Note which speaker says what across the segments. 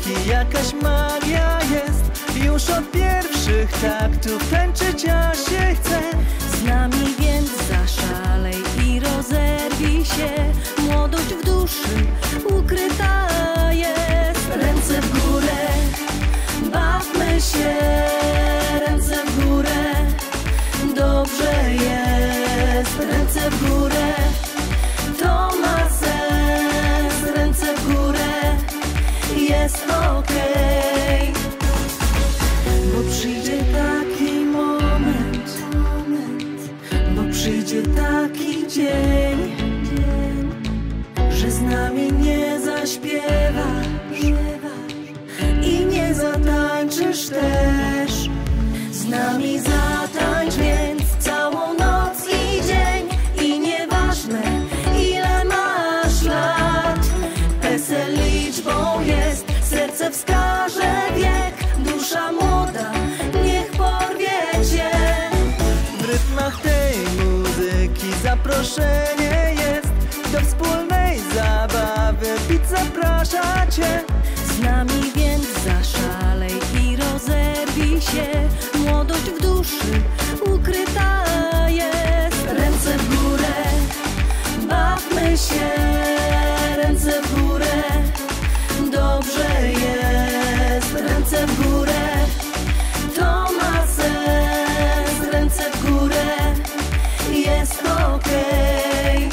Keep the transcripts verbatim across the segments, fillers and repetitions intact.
Speaker 1: muzyki jakaś magia jest. Już od pierwszych taktów tańczyć ja się chcę.
Speaker 2: Z nami więc zaszalej i rozerwij się. Młodość w duszy ukryta jest. Ręce w górę, bawmy się. Ręce w górę, dobrze jest. Ręce w górę, to ma sens. Ręce w górę, jest okej. Bo przyjdzie taki moment, bo przyjdzie taki dzień, że z nami nie zaśpiewasz i nie zatańczysz też. Z nami zatańcz więc całą noc i dzień. I nieważne ile masz lat, PESEL liczbą jest, serce wskaże wiek. Dusza młoda, niech porwie cię.
Speaker 1: W rytmach tej muzyki zaproszenie jest. Do wspólnej zabawy bit zaprasza cię.
Speaker 2: Z nami więc zaszalej i rozerwij się. Młodość w duszy ukryta jest. Ręce w górę, bawmy się. Ręce w górę, dobrze jest. Ręce w górę, to ma sens. Ręce w górę, jest okej.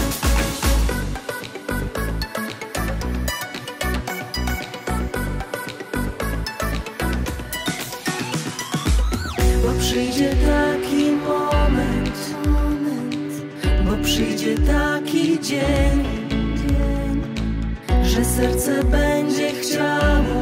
Speaker 2: Bo przyjdzie taki moment, bo przyjdzie taki dzień, że serce będzie chciało,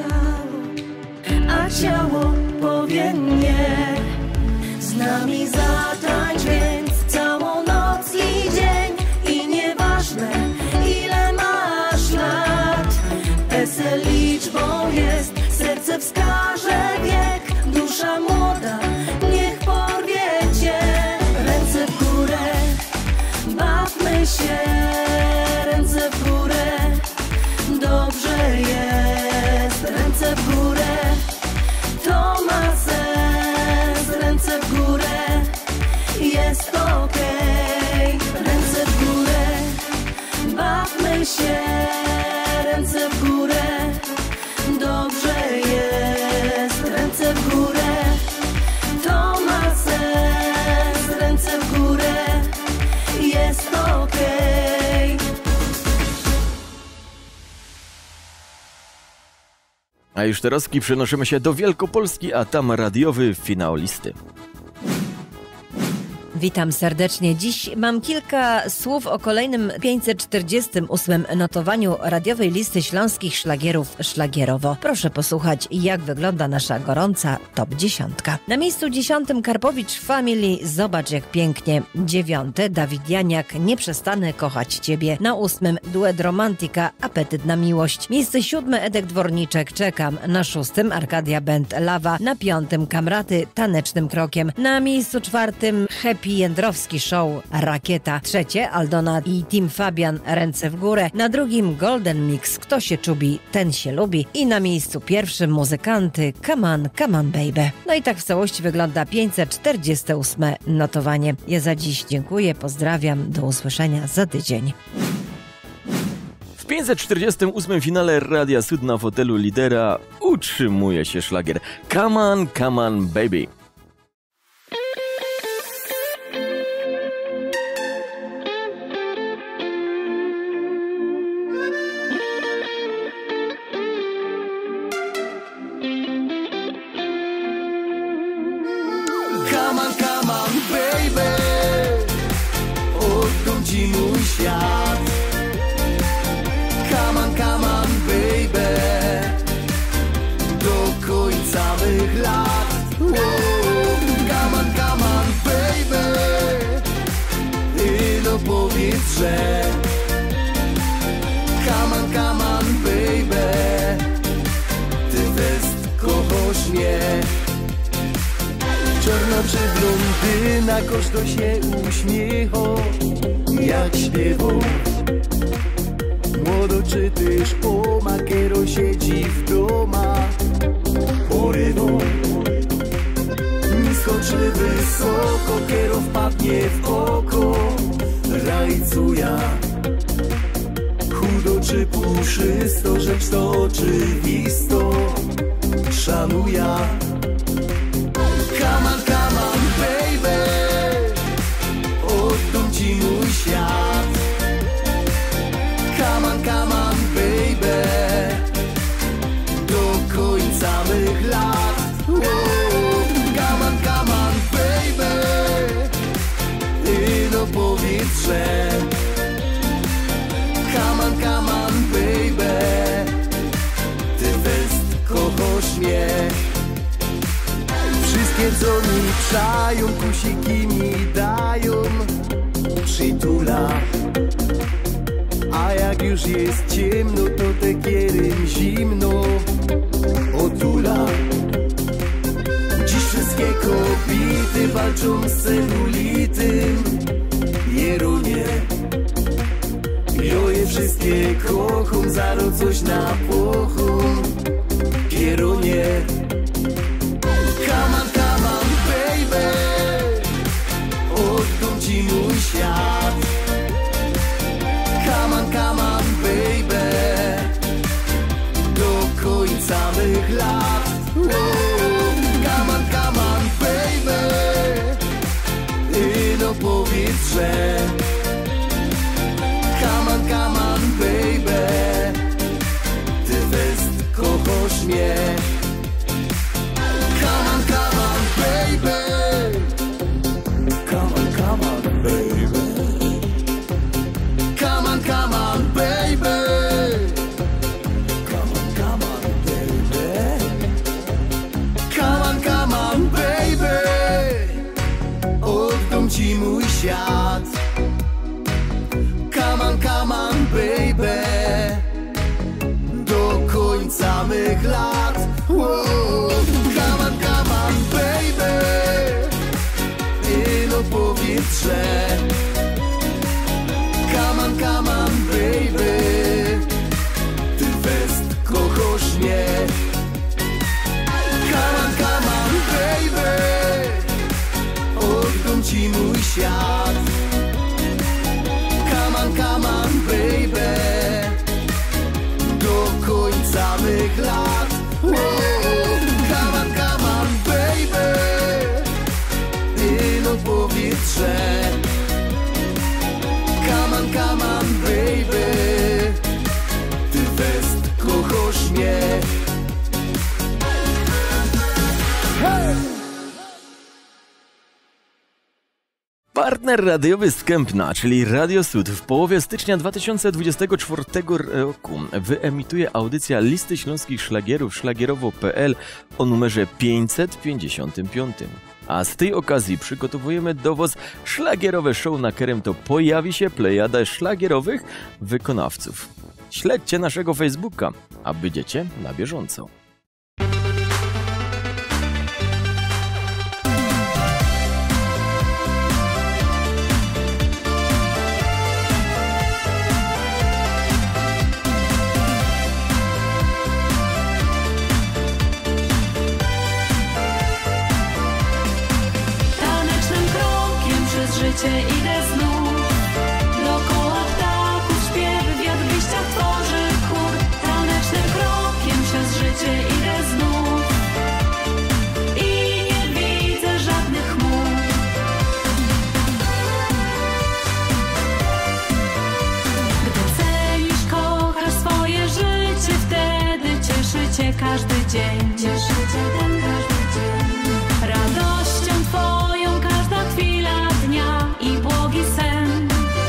Speaker 2: a ciało powie nie. Z nami zatańcz więc całą noc i dzień. I nieważne ile masz lat, PESEL liczbą jest, serce wskaże wiek. Dusza młoda, niech porwie cię. Ręce w górę, bawmy się. Ręce w górę, dobrze jest. Ręce w górę, to ma sens. Ręce w górę, jest okej. Ręce w górę, bawmy się. Ręce w górę, dobrze jest. Ręce w górę, to ma sens. Ręce w górę, jest okej.
Speaker 3: A już teraz przenosimy się do Wielkopolski, a tam radiowy finał listy.
Speaker 2: Witam serdecznie. Dziś mam kilka słów o kolejnym pięćset czterdziestym ósmym notowaniu radiowej listy śląskich szlagierów Szlagierowo. Proszę posłuchać, jak wygląda nasza gorąca top dziesiątka. Na miejscu dziesiątym Karpowicz Family, Zobacz jak pięknie. Dziewiąte Dawid Janiak, Nie przestanę kochać ciebie. Na ósmym duet Romantika, Apetyt na miłość. Miejsce siódme Edek Dworniczek, Czekam. Na szóstym Arkadia Band, Lawa. Na piątym Kamraty, Tanecznym krokiem. Na miejscu czwartym Happy Jędrowski Show, Rakieta. Trzecie Aldona i Team Fabian, Ręce w górę. Na drugim Golden Mix, Kto się czubi, ten się lubi. I na miejscu pierwszym muzykanty, Come on, come on baby. No i tak w całości wygląda pięćset czterdzieste ósme notowanie. Ja za dziś dziękuję, pozdrawiam, do usłyszenia za tydzień.
Speaker 3: W pięćset czterdziestym ósmym finale Radia Sud na fotelu lidera utrzymuje się szlagier Come on, come on baby.
Speaker 1: Come on, come on, baby, oddam ci mój świat. Come on, come on, baby, do końca mych lat. Wow. Come on, come on, baby, i do powiedz, że come on, come on, baby, ty też kochasz mnie. Czarna czy blondyna, każdy się uśmiecha, jak śpiewa. Modo czy też o makiero siedzi w doma. Porywą nisko czy wysoko, kiero wpadnie w oko. Rajcuja chudo czy puszysto, rzecz to oczywisto. Szanuja. Come on, come on, baby, oddam ci mój świat. Come on, come on, baby, do końca mych lat. Wow. Come on, come on, baby, i no powiedz, że come on, come on, baby, ty fest kochasz mnie. Wszystkie co mi przają, kusiki mi dają, przytula. A jak już jest ciemno, to te kierym zimno otula. Dziś wszystkie kobiety walczą z celulitym. Jerunie, jo je wszystkie kocham, zaro coś na pochum. Kierunie. Come on, come on, baby, oddam ci mój świat. Come on, come on, baby, do końca mych lat. Wow. Come on, come on, baby, i no powiedz, że come on, come on, baby, ty fest kochasz mnie. Come on, come on, baby, come on, come on, baby, come on, come on, baby, come on, come on, baby, come on, come on, baby, oddam ci mój świat. Come on, come on, baby, do końca mych lat. Wow. Come on, come on, baby, i no powiedz, że come on, come on, baby, ty fest kochasz mnie. Come on, come on, baby, oddam ci mój świat. Come on, come on, baby, do końca mych lat. Wow. Come on, come on, baby, i no powiedz, że come on, come on, baby, ty fest kochasz mnie. Hey!
Speaker 3: Partner radiowy z Kępna, czyli Radio Sud, w połowie stycznia dwa tysiące dwudziestego czwartego roku wyemituje audycja Listy Śląskich Szlagierów szlagierowo kropka p l o numerze pięćset pięćdziesiątym piątym. A z tej okazji przygotowujemy do was szlagierowe show, na którym to pojawi się plejada szlagierowych wykonawców. Śledźcie naszego Facebooka, a będziecie na bieżąco.
Speaker 4: Idę znów, dookoła ptaków śpiew, wiatr w liściach tworzy chór. Tanecznym krokiem przez życie idę znów i nie widzę żadnych chmur. Gdy cenisz, kochasz swoje życie, wtedy cieszy cię każdy dzień. Cieszy cię ten każdy dzień. Radością twoją każda chwila dnia i błogi sen.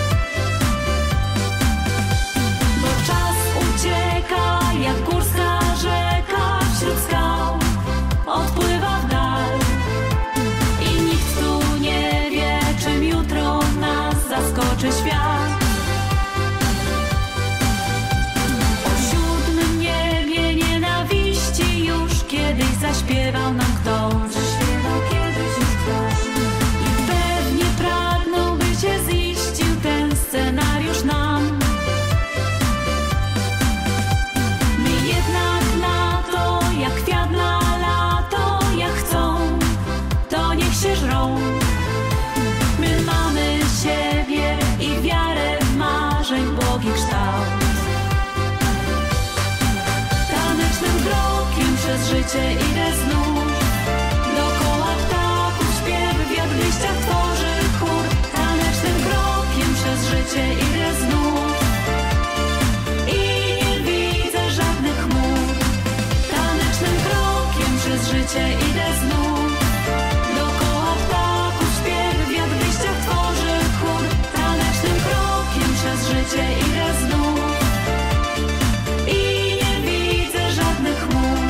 Speaker 4: Bo czas ucieka jak górska rzeka wśród skał, odpływa w dal i nikt tu nie wie, czym jutro nas zaskoczy świat. O siódmym niebie nienawiści już kiedyś zaśpiewał nam ktoś. Zaśpiewał kiedyś już ktoś. I pewnie pragnął, by cię ziścił ten scenariusz nam. życie idę znów. Dokoła ptaków śpiew, wiatr w liściach tworzy chór. Tanecznym krokiem przez życie idę znów. I nie widzę żadnych chmur. Tanecznym krokiem przez życie idę znów. Dokoła ptaków śpiew, wiatr w liściach tworzy chór. Tanecznym krokiem przez życie idę znów. I nie widzę żadnych chmur.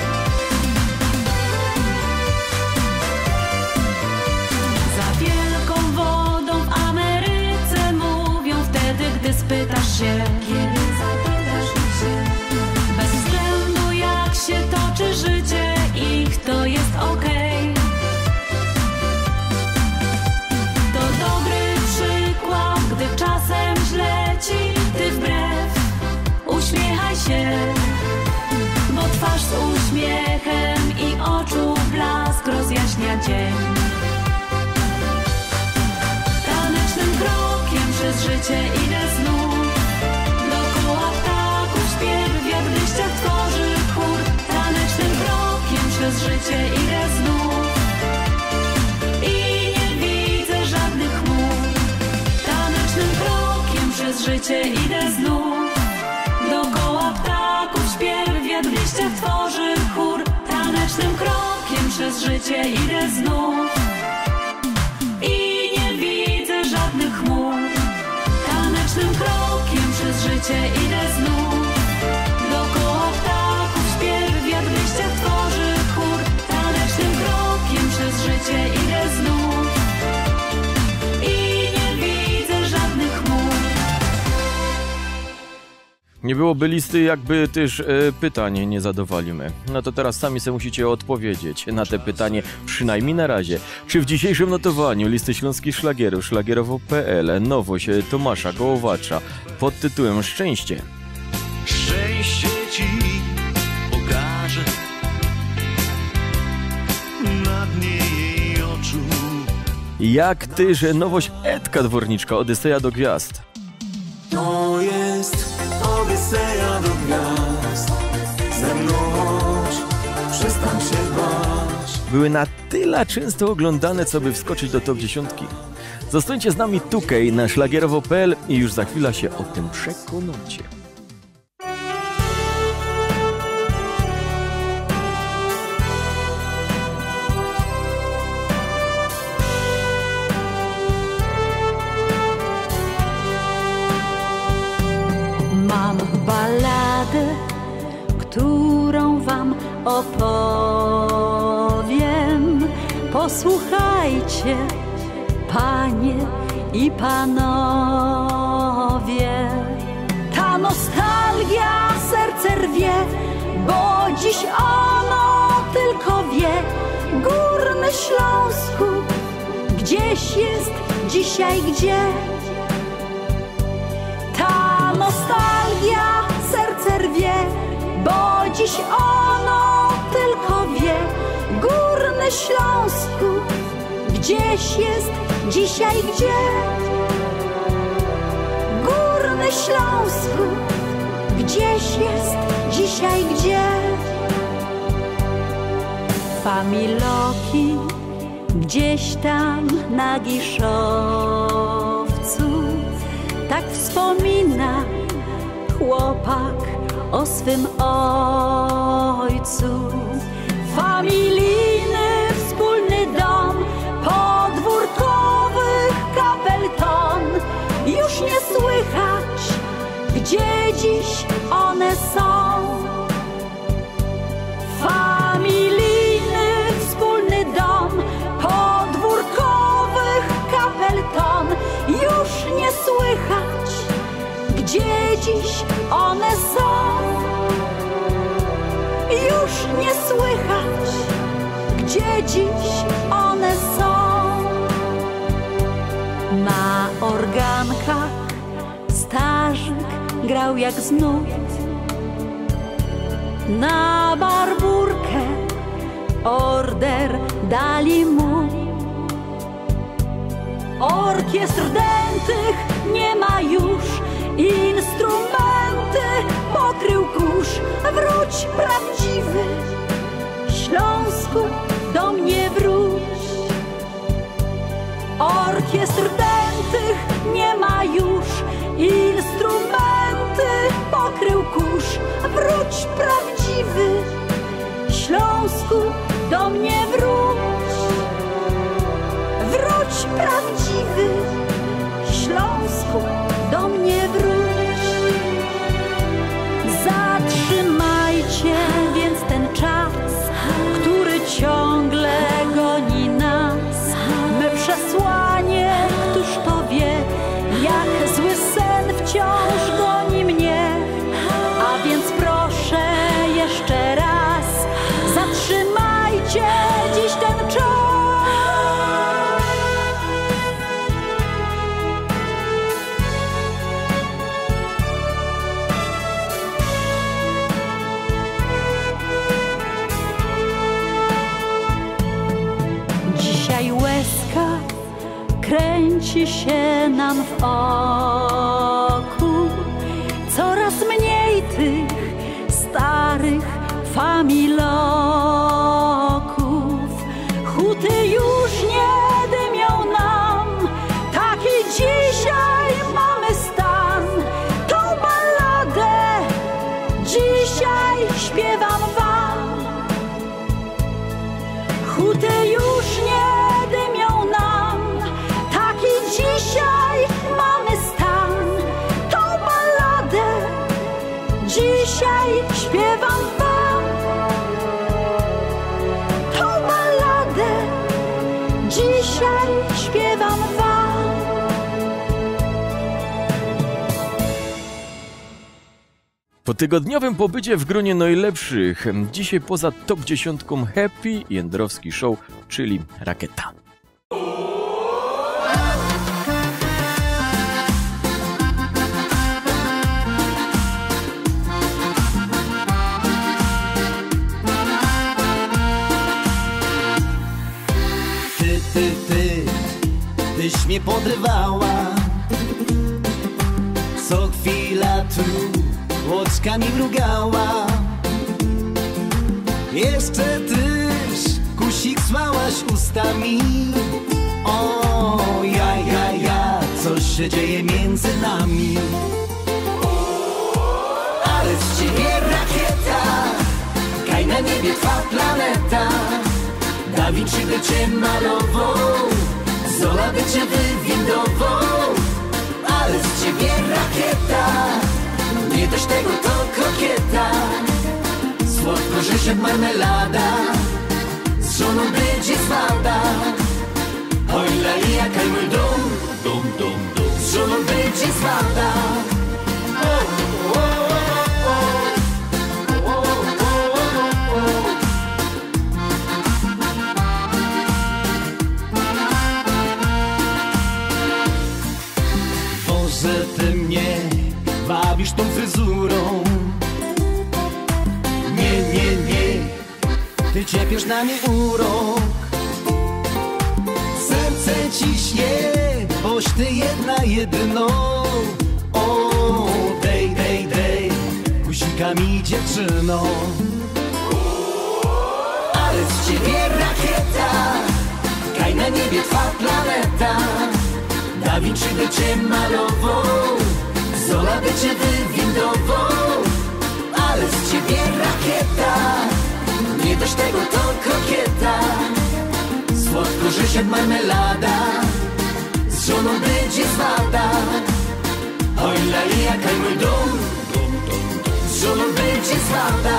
Speaker 4: Za wielką wodą w Ameryce mówią wtedy, gdy spytasz się, kiedy zapytasz się, bez względu jak się toczy życie, ich to jest okej. To dobry przykład, gdy czasem źle ci, ty wbrew uśmiechaj się, bo twarz z uśmiechem i oczu blask rozjaśnia dzień. Tanecznym krokiem przez życie idę znów. Dokoła ptaków śpiew, wiatr w liściach tworzy chór. Tanecznym krokiem przez życie idę znów. I nie widzę żadnych chmur. Tanecznym krokiem przez życie idę znów. Dokoła ptaków śpiew, wiatr w liściach tworzy chór. Tanecznym krokiem przez życie idę znów. I nie widzę żadnych chmur. Tanecznym krokiem przez życie idę znów. Dokoła ptaków śpiew, wiatr w liściach tworzy chór. Tanecznym krokiem przez życie idę znów. I nie widzę żadnych chmur.
Speaker 3: Nie byłoby listy, jakby też e, pytań nie zadawaliśmy. No to teraz sami sobie musicie odpowiedzieć na te pytanie, przynajmniej na razie. Czy w dzisiejszym notowaniu listy śląskich szlagierów, szlagierowo kropka pe el, nowość Tomasza Gołowacza pod tytułem Szczęście.
Speaker 1: Szczęście ci pokażę na dnie jej oczu.
Speaker 3: Jak też nowość Edka Dworniczka, Odyseja do gwiazd.
Speaker 5: To jest Odyseja do gwiazd. Ze mną chodź, przestań się bać.
Speaker 3: Były na tyle często oglądane, co by wskoczyć do top dziesiątki. Zostańcie z nami tukej na szlagierowo kropka pe el i już za chwilę się o tym przekonacie.
Speaker 4: Mam balladę, którą wam opowiem. Posłuchajcie, panie i panowie. Ta nostalgia serce rwie, bo dziś ono tylko wie. Górny Śląsku gdzieś jest dzisiaj gdzie. Ta nostalgia serce rwie, bo dziś ono tylko wie. Górny Śląsku gdzieś jest dzisiaj gdzie. Górny Śląsku gdzieś jest dzisiaj gdzie. Familoki gdzieś tam na Giszowcu, tak wspomina chłopak o swym ojcu. Familijny wspólny dom, podwórkowych kapelton. Już nie słychać, gdzie dziś one są. Familijny wspólny dom, podwórkowych kapelton. Już nie słychać, gdzie dziś one są. Już nie słychać, gdzie dziś one są. Na organkach starzyk grał jak z nut. Na barburkę order dali mu. Orkiestr dętych nie ma już, instrumenty pokrył kurz. Wróć prawdziwy Śląsku, do mnie wróć. Orkiestr dętych nie ma już, instrumenty pokrył kurz. Wróć prawdziwy Śląsku, do mnie wróć. Wróć prawdziwy Śląsku, do mnie wróć. Zatrzymajcie więc ten czas, który ciągle goni nas. Me przesłanie, któż to wie, jak zły sen wciąż goni mnie. A więc proszę jeszcze raz, zatrzymajcie dziś ten czas. Dzisiaj łezka kręci się nam w oku. Coraz mniej tych starych familoków. Huty już nie dymią nam, taki dzisiaj mamy stan. Tą balladę dzisiaj śpiewam wam. Huty już nie dymią nam, taki dzisiaj mamy stan. Tą balladę dzisiaj śpiewam wam. Tą balladę dzisiaj śpiewam wam.
Speaker 3: Po tygodniowym pobycie w gronie najlepszych, dzisiaj poza top dziesiątką Happy Jędrowski Show, czyli Rakieta.
Speaker 1: Ty, ty, ty, tyś mnie podrywała. Co chwila tu oczkami mrugała. Jeszcze tyś kusik słałaś ustami. O, ja, ja, ja, coś się dzieje między nami. Ale z ciebie rakieta, kaj na niebie twa planeta. Da Vinci by cię malował, Zola by cię wywindował. Ale z ciebie rakieta, nie dość tego to kokieta. Słodko, że się marmelada, z żoną będzie zwada. Oj la i jakaj mój dom, dom, dom, dom. Z żoną będzie zwada. O, o, o, o, o, o, o, o. Boże, ty mnie wabisz tą fryzurą. Nie, nie, nie, ty ciepiesz na mnie urok. Serce ciśnie, boś ty jedna jedyną. O, dej, dej, dej, kusika mi dziewczyno. Ale z ciebie rakieta, kaj na niebie twa planeta. Da Vinci by cię malował, Zola by cię wywindował. Ale z ciebie rakieta, nie dość tego to kokieta. Słodko, że się marmelada, z żoną będzie zwada. Oj la i jakaj mój dom, z żoną będzie zwada.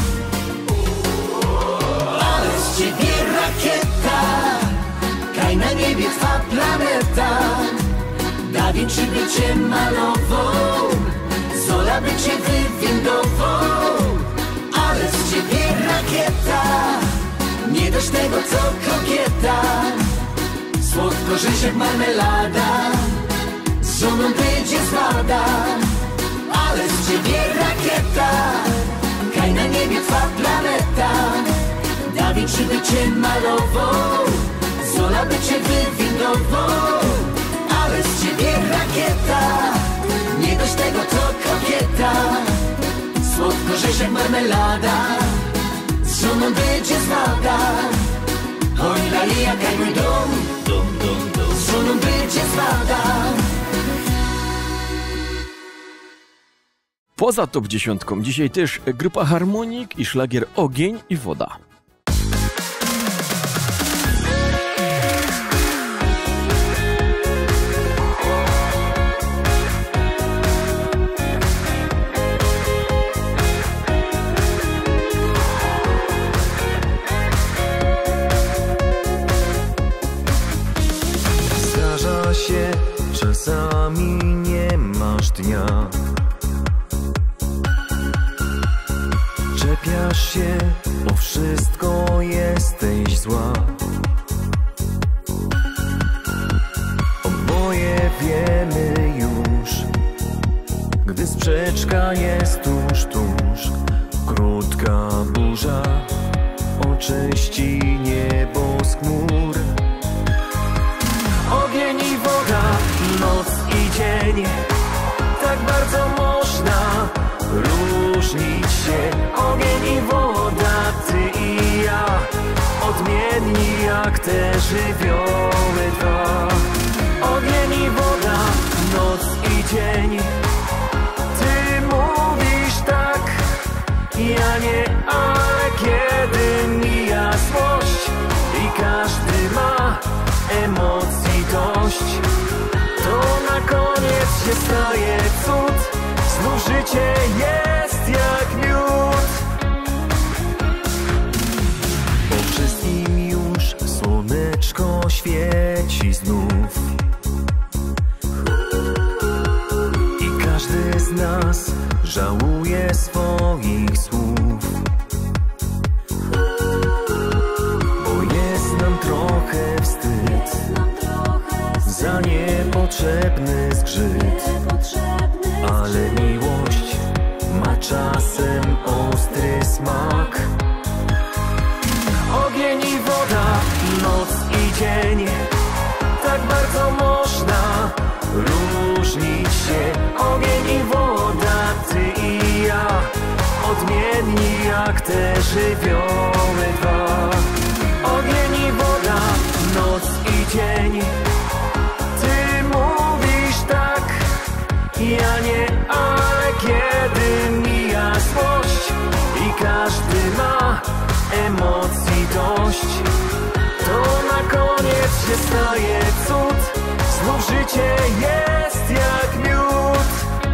Speaker 1: Ale z ciebie rakieta, kaj na niebie twa planeta. Da Vinci by cię malował, Zola by cię wywindował. Ale z ciebie rakieta, nie dość tego co kokieta. Słodko, że jak marmelada, z żoną będzie zwada. Ale z ciebie rakieta, kaj na niebie twa planeta. Da Vinci by cię malował, Zola by cię wywindował. Ale z ciebie rakieta, nie dość tego to kokieta. Słodko, że jak marmelada, z żoną będzie zwaga. Oj lali, jaka mój dom, dom, dom, dom. Z żoną będzie zwaga.
Speaker 3: Poza top dziesiątką dzisiaj też grupa Harmonik i szlagier Ogień i woda.
Speaker 5: Zdarza się, czasami nie masz dnia. Czepiasz się, o wszystko jesteś zła. Oboje wiemy już, gdy sprzeczka jest tuż, tuż. Krótka burza oczyści niebo z chmur. Ogień i woda, noc i dzień, tak bardzo można różnić się. Ogień i woda, ty i ja, odmienni jak te żywioły dwa. Ogień i woda, noc i dzień, ty mówisz tak, ja nie, ale kiedy mija złość i każdy ma emocji dość, to na koniec się staje cud. Znów życie jest jak miód. Po wszystkim już słoneczko świeci znów i każdy z nas żałuje swoich słów, bo jest nam trochę wstyd za niepotrzebny zgrzyt. Ale miłość ma czasem ostry smak. Ogień i woda, noc i dzień, tak bardzo można różnić się. Ogień i woda, ty i ja, odmienni jak te żywioły dwa. Ogień i woda, noc i dzień, ty mówisz tak, ja nie, ale kiedy mija złość i każdy ma emocji dość, to na koniec się staje cud. Znów życie jest jak miód.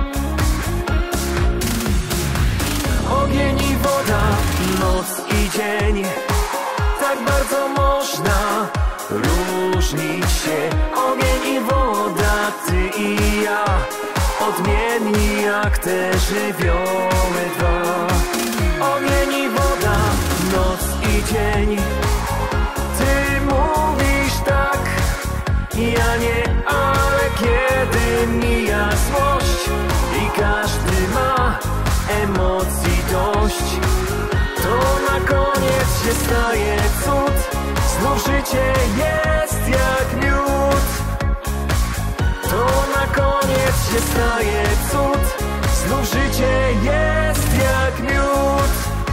Speaker 5: Ogień i woda, noc i dzień, tak bardzo można różnić się. Ogień i woda, ty i ja, odmienni jak te żywioły dwa. Ogień i woda, noc i dzień, ty mówisz tak, ja nie, ale kiedy mija złość i każdy ma emocji dość, to na koniec się staje cud. Znów życie jest jak miód. To na koniec się staje cud. Znów życie jest jak miód.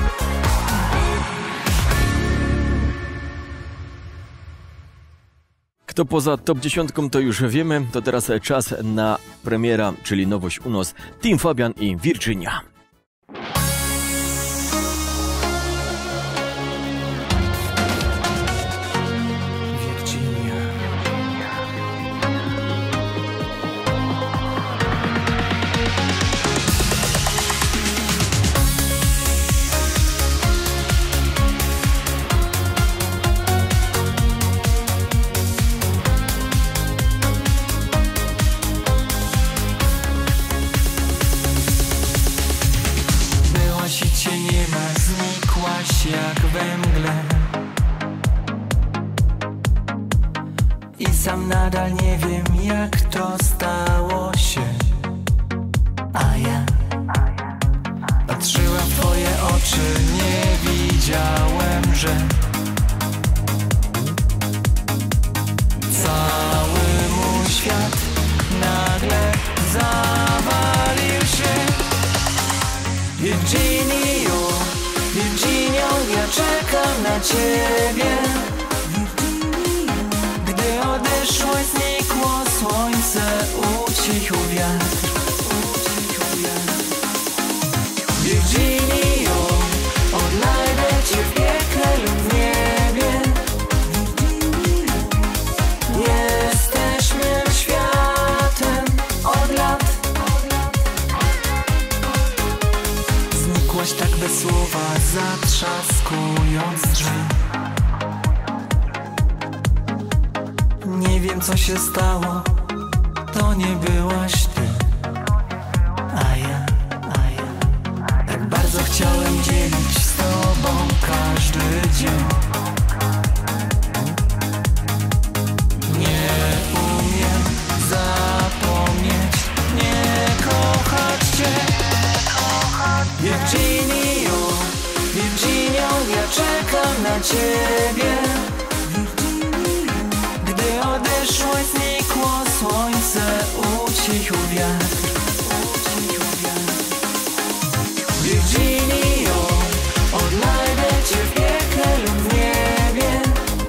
Speaker 3: Kto poza top dziesiątką, to już wiemy. To teraz czas na premiera, czyli nowość u nas. Team Fabian i Virginia.
Speaker 6: Jak we mgle i sam nadal nie wiem, jak to stało się. A ja patrzyłem w twoje oczy, nie widziałem, że cały mój świat nagle zawalił się. Virginio, Virginio, ja czekam.
Speaker 5: na ciebie. Gdy odeszło i znikło słońce, ucichł wiatr. Virginio, odnajdę cię w piekle lub w niebie. Jesteśmy światem od lat. Znikłaś tak bez słowa, zatrzaskując drzwi. Nie wiem co się stało, to nie byłaś ty. A ja, a ja tak bardzo chciałem dzielić z tobą każdy dzień. Nie umiem zapomnieć, nie kochać cię. Virginio, Virginio, ja czekam na ciebie. Gdy odeszło i znikło słońce, ucichł wiatr. Virginio, odnajdę cię w piekle lub w niebie.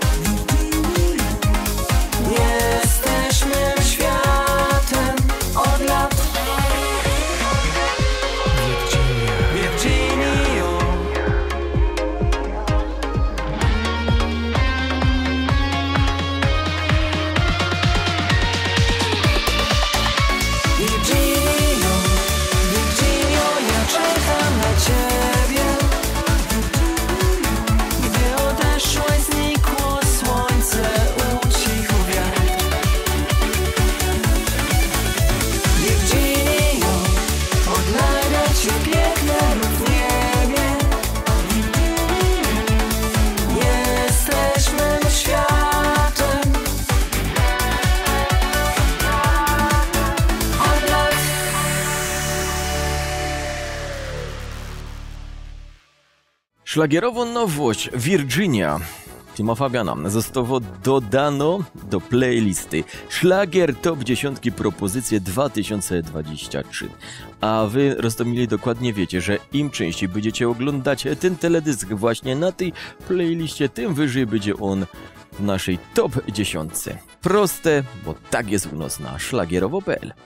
Speaker 5: Jesteśmy światem od lat. Virginio, Virginio, Virginio, ja czekam na ciebie. Gdy odeszło i znikło słońce, ucichł wiatr. Virginio, odnajdę cię w piekle lub w niebie. Jesteśmy światem od lat.
Speaker 3: Szlagierową nowość Virginia Tima Fabiana zostało dodano do playlisty Szlagier Top dziesięć propozycje dwa tysiące dwadzieścia trzy. A wy, Roztomili, dokładnie wiecie, że im częściej będziecie oglądać ten teledysk właśnie na tej playliście, tym wyżej będzie on w naszej top dziesiątce. Proste, bo tak jest u nas na szlagierowo kropka p l.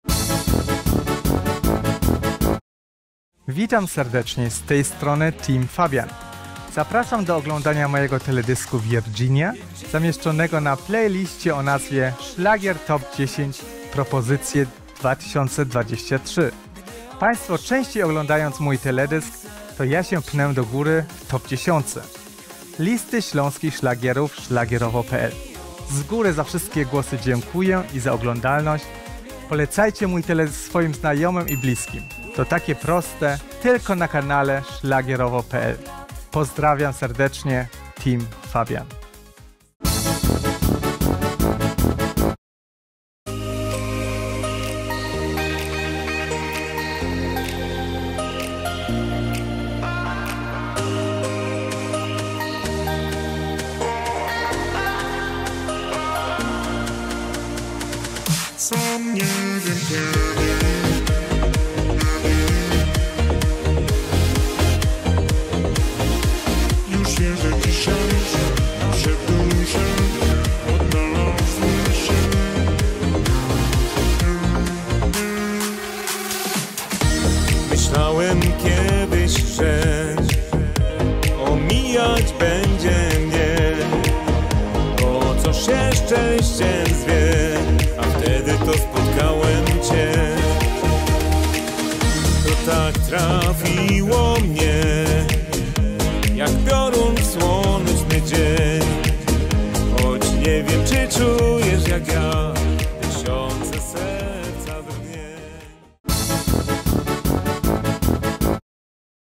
Speaker 7: Witam serdecznie, z tej strony Team Fabian. Zapraszam do oglądania mojego teledysku Virginia, zamieszczonego na playliście o nazwie Szlagier Top dziesięć propozycje dwa tysiące dwadzieścia trzy. Państwo częściej oglądając mój teledysk, to ja się pnę do góry w top dziesięć. Listy śląskich szlagierów szlagierowo kropka p l. Z góry za wszystkie głosy dziękuję i za oglądalność. Polecajcie mój teledysk swoim znajomym i bliskim. To takie proste, tylko na kanale szlagierowo kropka p l. Pozdrawiam serdecznie, Team Fabian.
Speaker 8: Sam nie wiem kiedy. Już wiem, że dzisiaj nasze dusze odnalazły się.
Speaker 6: Myślałem kiedyś, że omijać będzie mnie, bo co się szczęściem zwie, a wtedy to spotkałem cię. To tak trafiło mnie,